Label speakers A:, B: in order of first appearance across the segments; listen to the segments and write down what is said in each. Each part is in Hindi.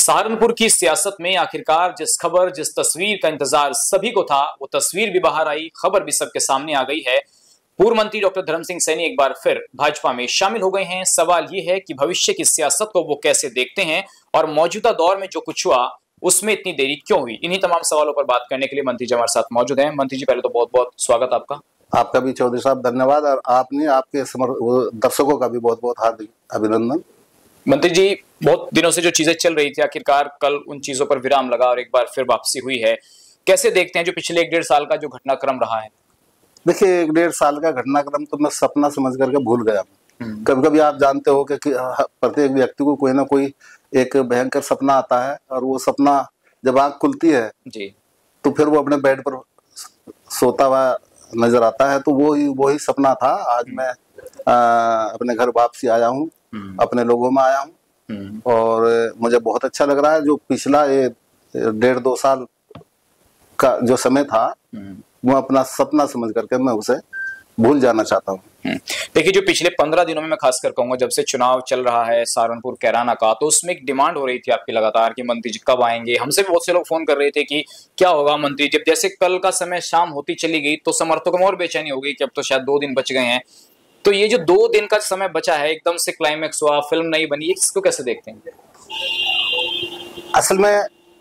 A: सहारनपुर की सियासत में आखिरकार जिस खबर, जिस तस्वीर का इंतजार सभी को था, वो तस्वीर भी बाहर आई, खबर भी सबके सामने आ गई है। पूर्व मंत्री डॉक्टर धर्म सिंह सैनी एक बार फिर भाजपा में शामिल हो गए हैं। सवाल ये है कि भविष्य की सियासत को वो कैसे देखते हैं और मौजूदा दौर में जो कुछ हुआ उसमें इतनी देरी क्यों हुई। इन्हीं तमाम सवालों पर बात करने के लिए मंत्री जी हमारे साथ मौजूद हैं। मंत्री जी, पहले तो बहुत बहुत स्वागत आपका।
B: आपका भी चौधरी साहब धन्यवाद, और आपने आपके दर्शकों का भी बहुत बहुत हार्दिक अभिनंदन।
A: मंत्री जी, बहुत दिनों से जो चीजें चल रही थी, आखिरकार कल उन चीजों पर विराम लगा और एक बार फिर वापसी हुई है। कैसे देखते हैं जो पिछले 1-1.5 साल का जो घटनाक्रम रहा है?
B: देखिए, 1-1.5 साल का घटनाक्रम तो मैं सपना समझ करके भूल गया। कभी कभी आप जानते हो कि प्रत्येक व्यक्ति को कोई ना कोई एक भयंकर सपना आता है, और वो सपना जब आंख खुलती है
A: जी,
B: तो फिर वो अपने बेड पर सोता हुआ नजर आता है। तो वो ही सपना था। आज मैं अपने घर वापसी आया हूँ, अपने लोगों में आया हूँ, और मुझे बहुत अच्छा लग रहा है। जो पिछला ये 1.5-2 साल का जो समय था, वो अपना सपना समझ करके मैं उसे भूल जाना चाहता हूँ।
A: देखिए, जो पिछले 15 दिनों में मैं खासकर कहूंगा, जब से चुनाव चल रहा है सहारनपुर कैराना का, तो उसमें एक डिमांड हो रही थी आपकी लगातार कि मंत्री जी कब आएंगे। हमसे भी बहुत से लोग फोन कर रहे थे कि क्या होगा मंत्री जी। जैसे कल का समय शाम होती चली गई तो समर्थकों में और बेचैनी हो गई कि अब तो शायद 2 दिन बच गए हैं। तो ये जो 2 दिन का समय बचा है, एकदम से क्लाइमेक्स हुआ, फिल्म नहीं बनी, इसको कैसे देखते हैं?
B: असल में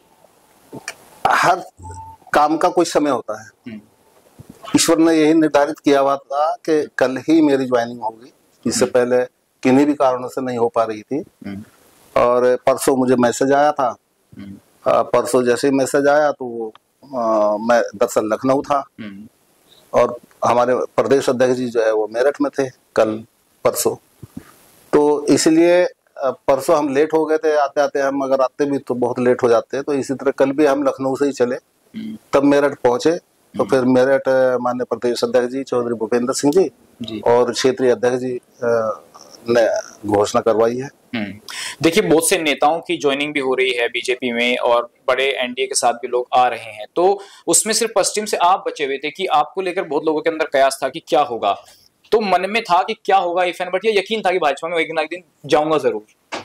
B: हर काम का कोई समय होता है। ईश्वर ने यही निर्धारित किया हुआ था कि कल ही मेरी ज्वाइनिंग होगी। इससे पहले किन्हीं भी कारणों से नहीं हो पा रही थी। और परसों मुझे मैसेज आया था। परसों जैसे ही मैसेज आया तो मैं दरअसल लखनऊ था, और हमारे प्रदेश अध्यक्ष जी जो है वो मेरठ में थे कल परसों। तो इसलिए परसों हम लेट हो गए थे आते आते। हम अगर आते भी तो बहुत लेट हो जाते हैं। तो इसी तरह कल भी हम लखनऊ से ही चले, तब मेरठ पहुंचे। तो फिर मेरठ माननीय प्रदेश अध्यक्ष जी चौधरी भूपेंद्र सिंह जी और क्षेत्रीय अध्यक्ष जी ने घोषणा करवाई है।
A: देखिए, बहुत से नेताओं की ज्वाइनिंग भी हो रही है बीजेपी में, और बड़े एनडीए के साथ भी लोग आ रहे हैं। तो उसमें सिर्फ पश्चिम से आप बचे हुए थे कि आपको लेकर बहुत लोगों के अंदर कयास था कि क्या होगा। तो मन में था कि क्या होगा इफ एंड बट, ये यकीन था कि भाजपा में एक ना एक दिन जाऊंगा जरूर?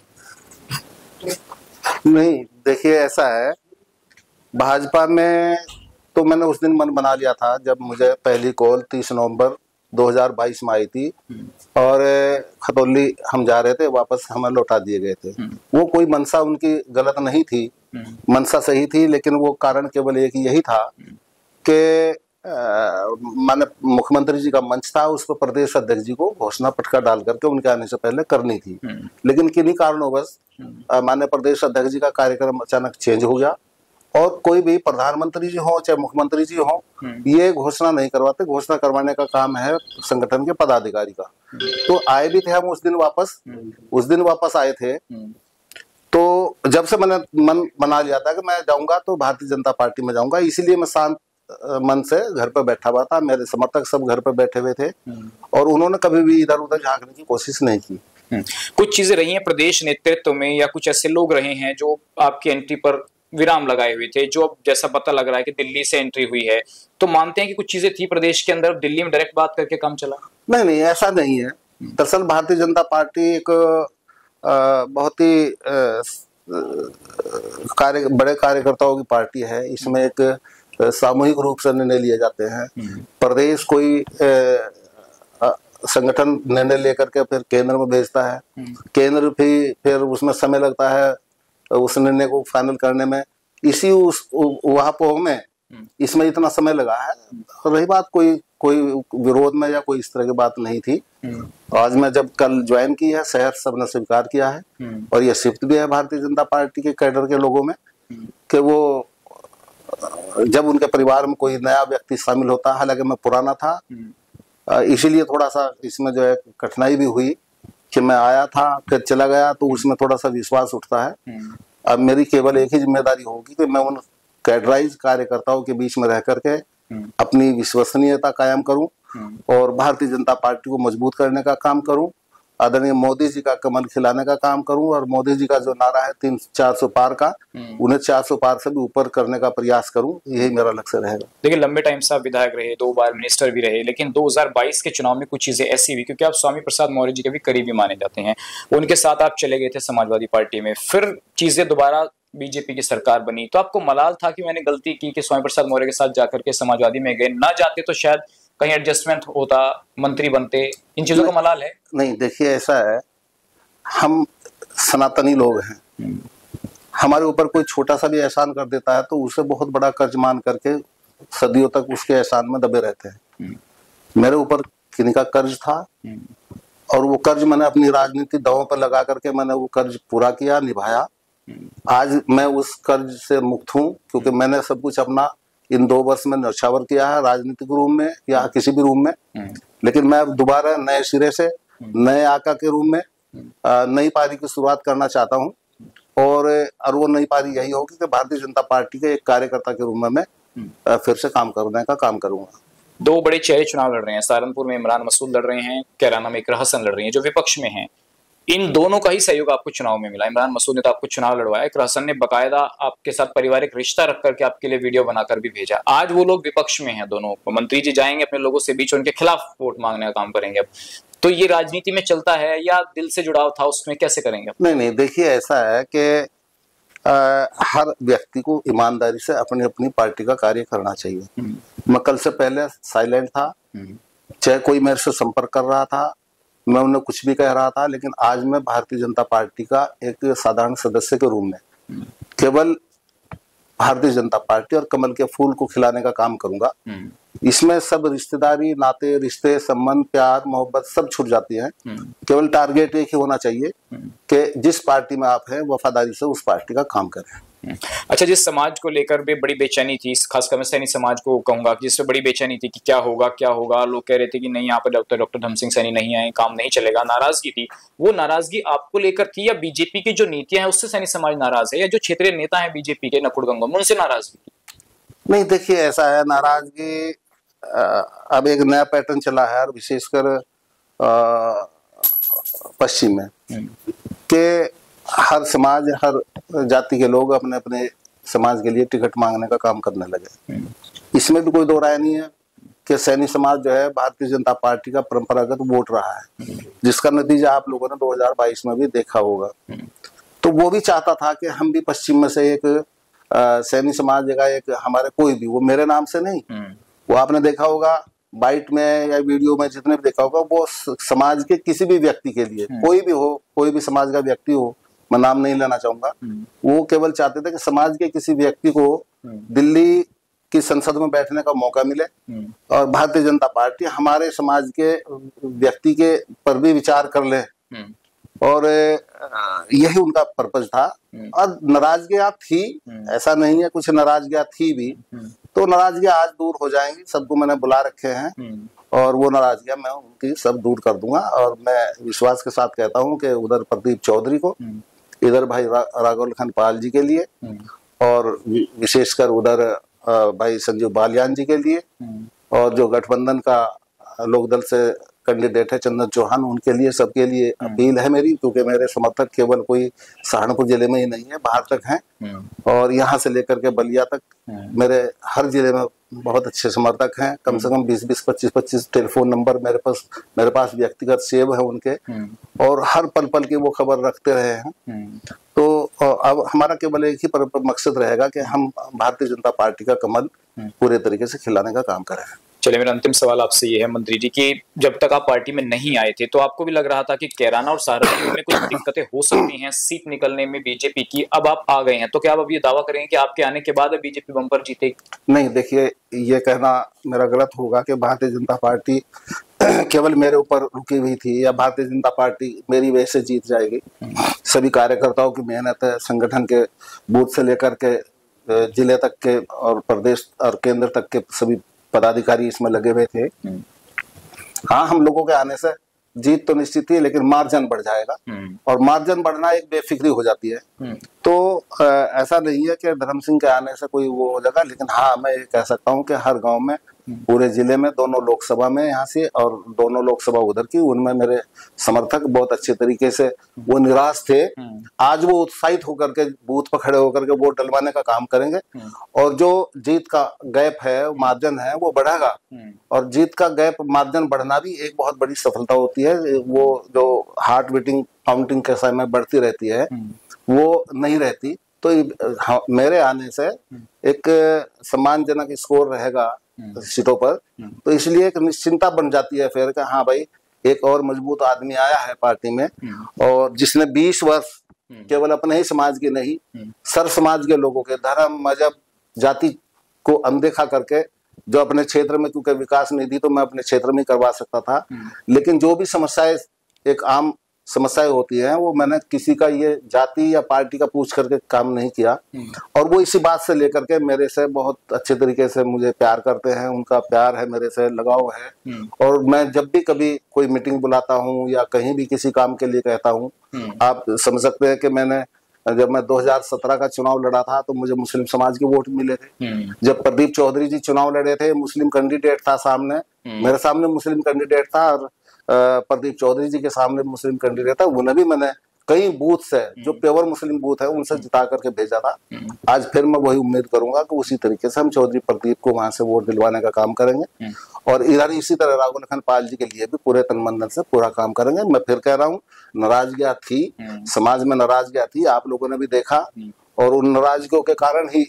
B: नहीं, देखिए ऐसा है, भाजपा में तो मैंने उस दिन मन बना लिया था जब मुझे पहली कॉल 30 नवंबर 2022 में आई थी, और खतौली हम जा रहे थे, वापस हमें लौटा दिए गए थे। वो कोई मंशा उनकी गलत नहीं थी, मंशा सही थी, लेकिन वो कारण केवल एक यही था कि माने मुख्यमंत्री जी का मंच था, उस पर प्रदेश अध्यक्ष जी को घोषणा पटका डाल करके उनके आने से पहले करनी थी। लेकिन किन्हीं कारणों माननीय प्रदेश अध्यक्ष जी का कार्यक्रम अचानक चेंज हो गया, और कोई भी प्रधानमंत्री जी हो चाहे मुख्यमंत्री जी हो, ये घोषणा नहीं करवाते। घोषणा करवाने का काम है संगठन के पदाधिकारी का। तो आए भी थे हम उस दिन वापस आए थे। तो जब से मैंने मन बना लिया था कि मैं जाऊंगा तो भारतीय जनता पार्टी में जाऊंगा, इसीलिए मैं शांत मन से घर पर बैठा हुआ था। मेरे समर्थक सब घर पर बैठे हुए थे, और उन्होंने कभी भी इधर उधर झांकने की कोशिश नहीं की।
A: कुछ चीजें रही हैं प्रदेश नेतृत्व में, या कुछ ऐसे लोग रहे हैं जो आपकी एंट्री पर विराम लगाए हुए थे, जो अब जैसा पता लग रहा है कि दिल्ली से एंट्री हुई है, तो मानते हैं कि कुछ चीजें थी प्रदेश के अंदर, दिल्ली में डायरेक्ट बात करके काम चला?
B: नहीं, ऐसा नहीं है। दरअसल भारतीय जनता पार्टी एक बहुत ही बड़े कार्यकर्ताओं की पार्टी है। इसमें एक सामूहिक रूप से निर्णय लिए जाते हैं। प्रदेश कोई संगठन निर्णय लेकर के फिर केंद्र में भेजता है, केंद्र भी फिर उसमें समय लगता है उस निर्णय को फाइनल करने में। इसी वहां में इसमें इतना समय लगा है। रही बात कोई विरोध में या कोई इस तरह की बात नहीं थी। आज मैं जब कल ज्वाइन की है, शहर सबने स्वीकार किया है, और ये शिफ्ट भी है भारतीय जनता पार्टी के कैडर के लोगों में कि वो जब उनके परिवार में कोई नया व्यक्ति शामिल होता है, हालांकि मैं पुराना था, इसीलिए थोड़ा सा इसमें जो है कठिनाई भी हुई कि मैं आया था फिर चला गया, तो उसमें थोड़ा सा विश्वास उठता है। अब मेरी केवल एक ही जिम्मेदारी होगी कि मैं उन कैडराइज कार्यकर्ताओं के बीच में रह करके अपनी विश्वसनीयता कायम करूं और भारतीय जनता पार्टी को मजबूत करने का काम करूं, आदरणीय मोदी जी का कमल खिलाने का काम करूं, और मोदी जी का जो नारा है 300-400 पार का, उन्हें 400 पार से भी ऊपर करने का प्रयास करूं। यही मेरा लक्ष्य रहेगा।
A: देखिए, लंबे टाइम से आप विधायक रहे, 2 बार मिनिस्टर भी रहे, लेकिन 2022 के चुनाव में कुछ चीजें ऐसी हुई, क्योंकि आप स्वामी प्रसाद मौर्य जी के भी करीबी माने जाते हैं, उनके साथ आप चले गए थे समाजवादी पार्टी में, फिर चीजें दोबारा बीजेपी की सरकार बनी तो आपको मलाल था कि मैंने गलती की कि स्वामी प्रसाद मौर्य के साथ जाकर के समाजवादी में गए, ना जाते तो शायद कहीं एडजस्टमेंट होता, मंत्री बनते, इन चीजों का मलाल है?
B: नहीं, देखिए ऐसा है, हम सनातनी लोग हैं, हमारे ऊपर कोई छोटा सा भी एहसान कर देता है तो उसे बहुत बड़ा कर्ज मान करके सदियों तक उसके एहसान में दबे रहते हैं। मेरे ऊपर किन्हीं का कर्ज था और वो कर्ज मैंने अपनी राजनीति दांव पर लगा करके मैंने वो कर्ज पूरा किया, निभाया। आज मैं उस कर्ज से मुक्त हूँ क्योंकि मैंने सब कुछ अपना इन 2 वर्ष में न्यौछावर किया है, राजनीतिक रूप में या किसी भी रूप में। लेकिन मैं दोबारा नए सिरे से नए आका के रूप में नई पारी की शुरुआत करना चाहता हूँ और वो नई पारी यही होगी कि भारतीय जनता पार्टी के एक कार्यकर्ता के रूप में मैं फिर से काम करने का काम करूंगा।
A: 2 बड़े चेहरे चुनाव लड़ रहे हैं, सहारनपुर में इमरान मसूद लड़ रहे हैं, कैराना में इकरा हसन लड़ रही हैं जो विपक्ष में हैं। इन दोनों का ही सहयोग आपको चुनाव में मिला। इमरान मसूद ने तो आपको चुनाव लड़वाया, इकरा हसन ने बकायदा आपके साथ पारिवारिक रिश्ता रख करके आपके लिए वीडियो बनाकर भी भेजा। आज वो लोग विपक्ष में हैं, दोनों मंत्री जी जाएंगे अपने लोगों से बीच, उनके खिलाफ वोट मांगने का काम करेंगे। अब तो ये राजनीति में चलता है या दिल से जुड़ाव था उसमें, कैसे करेंगे?
B: नहीं, देखिए ऐसा है कि हर व्यक्ति को ईमानदारी से अपनी अपनी पार्टी का कार्य करना चाहिए। मैं कल से पहले साइलेंट था, चाहे कोई मेरे से संपर्क कर रहा था, मैं उन्हें कुछ भी कह रहा था, लेकिन आज मैं भारतीय जनता पार्टी का एक साधारण सदस्य के रूप में केवल भारतीय जनता पार्टी और कमल के फूल को खिलाने का काम करूंगा। इसमें सब रिश्तेदारी, नाते, रिश्ते, संबंध, प्यार, मोहब्बत सब छूट जाती है। केवल टारगेट एक ही होना चाहिए कि जिस पार्टी में आप हैं वफादारी से उस पार्टी का काम करें।
A: अच्छा, जिस समाज को लेकर भी बड़ी बेचैनी थी, खासकर मैं सैनी समाज को कहूंगा कि जिससे बड़ी बेचैनी थी कि क्या होगा, लोग कह रहे थे कि नहीं यहाँ पर डॉक्टर धर्म सिंह सैनी नहीं आए, काम नहीं चलेगा, नाराजगी थी। वो नाराजगी आपको लेकर थी या बीजेपी की जो नीतियां हैं उससे सैनी समाज नाराज है, या जो क्षेत्रीय नेता है बीजेपी के नकुड़ गंगोम उनसे नाराजगी थी?
B: नहीं, देखिए ऐसा है, नाराजगी अब एक नया पैटर्न चला है और विशेषकर पश्चिम में कि हर समाज, हर जाति के लोग अपने अपने समाज के लिए टिकट मांगने का काम करने लगे। इसमें भी कोई दो राय नहीं है कि सैनी समाज जो है भारतीय जनता पार्टी का परंपरागत वोट रहा है, जिसका नतीजा आप लोगों ने 2022 में भी देखा होगा। तो वो भी चाहता था कि हम भी पश्चिम में से एक सैनी समाज का एक हमारे कोई भी, वो मेरे नाम से नहीं, वो आपने देखा होगा बाइट में या वीडियो में जितने भी देखा होगा, वो समाज के किसी भी व्यक्ति के लिए, कोई भी हो, कोई भी समाज का व्यक्ति हो, मैं नाम नहीं लेना चाहूंगा, वो केवल चाहते थे कि समाज के किसी व्यक्ति को दिल्ली की संसद में बैठने का मौका मिले और भारतीय जनता पार्टी हमारे समाज के व्यक्ति के पर भी विचार कर ले, और यही उनका पर्पज था। और नाराजगियां थी, ऐसा नहीं है, कुछ नाराजगियां थी भी, तो नाराजगियां आज दूर हो जाएंगी। सबको मैंने बुला रखे हैं और वो नाराजगियां मैं उनकी सब दूर कर दूंगा। और मैं विश्वास के साथ कहता हूं कि उधर प्रदीप चौधरी को, इधर भाई राघव पाल जी के लिए, और विशेषकर उधर भाई संजीव बालियान जी के लिए, और जो गठबंधन का लोकदल से कैंडिडेट है चंदन चौहान, उनके लिए, सबके लिए अपील है मेरी, क्योंकि मेरे समर्थक केवल कोई सहारनपुर जिले में ही नहीं है, बाहर तक हैं, और यहाँ से लेकर के बलिया तक मेरे हर जिले में बहुत अच्छे समर्थक हैं। कम से कम 20-20, 25-25 टेलीफोन नंबर मेरे पास व्यक्तिगत सेव है उनके, और हर पल पल की वो खबर रखते रहे हैं। तो अब हमारा केवल एक ही मकसद रहेगा कि हम भारतीय जनता पार्टी का कमल पूरे तरीके से खिलाने का काम करें।
A: चलिए, मेरा अंतिम सवाल आपसे ये है मंत्री जी कि जब तक आप पार्टी में नहीं आए थे तो आपको भी लग रहा था कि कैराना और सहारनपुर में कुछ दिक्कतें हो सकती हैं सीट निकलने में बीजेपी की, अब आप आ गए हैं तो क्या आप अब ये दावा करेंगे कि आपके आने के बाद बीजेपी बम्पर जीतेगी?
B: नहीं, देखिए ये कहना मेरा गलत होगा कि भारतीय जनता पार्टी केवल मेरे ऊपर रुकी हुई थी या भारतीय जनता पार्टी मेरी वजह से जीत जाएगी। सभी कार्यकर्ताओं की मेहनत है, संगठन के बूथ से लेकर के जिले तक के और प्रदेश और केंद्र तक के सभी पदाधिकारी इसमें लगे हुए थे। हाँ, हम लोगों के आने से जीत तो निश्चित ही, लेकिन मार्जिन बढ़ जाएगा, और मार्जिन बढ़ना एक बेफिक्री हो जाती है। तो ऐसा नहीं है कि धर्म सिंह के आने से कोई वो हो जाएगा, लेकिन हाँ, मैं ये कह सकता हूँ कि हर गांव में, पूरे जिले में, दोनों लोकसभा में यहाँ से और दोनों लोकसभा उधर की, उनमें मेरे समर्थक बहुत अच्छे तरीके से, वो निराश थे, आज वो उत्साहित होकर के बूथ पर खड़े होकर के वोट डलवाने का काम करेंगे, और जो जीत का गैप है, मार्जिन है, वो बढ़ेगा। और जीत का गैप, मार्जिन बढ़ना भी एक बहुत बड़ी सफलता होती है। वो जो हार्ट बीटिंग काउंटिंग के समय बढ़ती रहती है, वो नहीं रहती। तो मेरे आने से एक सम्मानजनक स्कोर रहेगा सीटों पर, तो इसलिए एक निश्चिंता बन जाती है फिर कि हाँ भाई एक और मजबूत आदमी आया है पार्टी में, और जिसने 20 वर्ष केवल अपने ही समाज के नहीं सर समाज के लोगों के धर्म मजहब जाति को अनदेखा करके जो अपने क्षेत्र में, क्योंकि विकास निधि तो मैं अपने क्षेत्र में करवा सकता था, लेकिन जो भी समस्याएं एक आम समस्याएं होती हैं वो मैंने किसी का ये जाति या पार्टी का पूछ करके काम नहीं किया, और वो इसी बात से लेकर के मेरे से बहुत अच्छे तरीके से मुझे प्यार करते हैं, उनका प्यार है मेरे से, लगाव है। और मैं जब भी कभी कोई मीटिंग बुलाता हूँ या कहीं भी किसी काम के लिए कहता हूँ, आप समझ सकते हैं कि मैंने जब मैं 2017 का चुनाव लड़ा था तो मुझे मुस्लिम समाज के वोट मिले थे। जब प्रदीप चौधरी जी चुनाव लड़े थे, मुस्लिम कैंडिडेट था सामने, मेरे सामने मुस्लिम कैंडिडेट था, और प्रदीप चौधरी जी के सामने मुस्लिम कैंडिडेट था, उन्हें भी मैंने कई बूथ से जो प्योर मुस्लिम बूथ है उनसे जिता करके भेजा था। आज फिर मैं वही उम्मीद करूंगा कि उसी तरीके से हम चौधरी प्रदीप को वहां से वोट दिलवाने का काम करेंगे, और इधर इसी तरह राघव लखन पाल जी के लिए भी पूरे तन मन से पूरा काम करेंगे। मैं फिर कह रहा हूँ, नाराजगियां थी समाज में, नाराजगियां थी, आप लोगों ने भी देखा, और उन नाराजगियों के कारण ही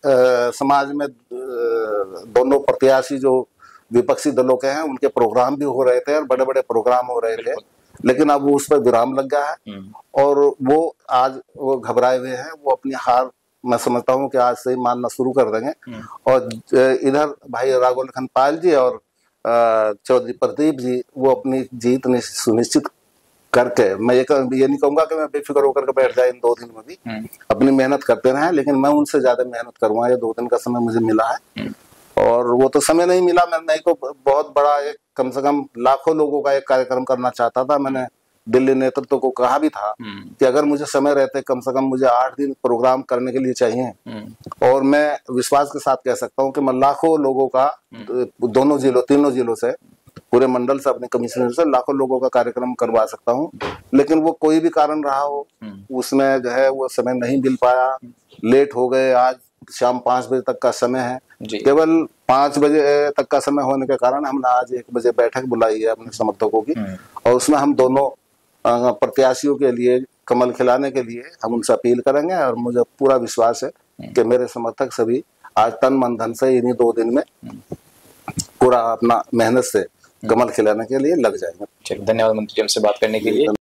B: समाज में दोनों प्रत्याशी जो विपक्षी दलों के हैं उनके प्रोग्राम भी हो रहे थे और बड़े बड़े प्रोग्राम हो रहे थे, लेकिन अब उस पर विराम लग गया है, और वो आज वो घबराए हुए हैं, वो अपनी हार मैं समझता हूँ कि आज से ही मानना शुरू कर देंगे। और इधर भाई राघव लखन पाल जी और चौधरी प्रदीप जी वो अपनी जीत सुनिश्चित करके, मैं ये नहीं कहूंगा कि मैं बेफिक्र होकर के बैठ जाए, इन 2 दिन में भी अपनी मेहनत करते रहे, लेकिन मैं उनसे ज्यादा मेहनत करूंगा। ये 2 दिन का समय मुझे मिला है, और वो तो समय नहीं मिला, मैं नहीं तो बहुत बड़ा एक कम से कम लाखों लोगों का एक कार्यक्रम करना चाहता था। मैंने दिल्ली नेतृत्व को कहा भी था कि अगर मुझे समय रहते कम से कम मुझे 8 दिन प्रोग्राम करने के लिए चाहिए, और मैं विश्वास के साथ कह सकता हूँ कि मैं लाखों लोगों का दोनों जिलों, तीनों जिलों से, पूरे मंडल से, अपने कमिश्नर से लाखों लोगों का कार्यक्रम करवा सकता हूँ, लेकिन वो कोई भी कारण रहा हो उसमें जो है वो समय नहीं मिल पाया, लेट हो गए। आज शाम 5 बजे तक का समय है, केवल 5 बजे तक का समय होने के कारण हमने आज 1 बजे बैठक बुलाई है अपने समर्थकों की, और उसमें हम दोनों प्रत्याशियों के लिए कमल खिलाने के लिए हम उनसे अपील करेंगे, और मुझे पूरा विश्वास है कि मेरे समर्थक सभी आज तन मन धन से इन्हीं 2 दिन में पूरा अपना मेहनत से कमल खिलाने के लिए लग जाएंगे।
A: धन्यवाद मंत्री जी हमसे बात करने के लिए।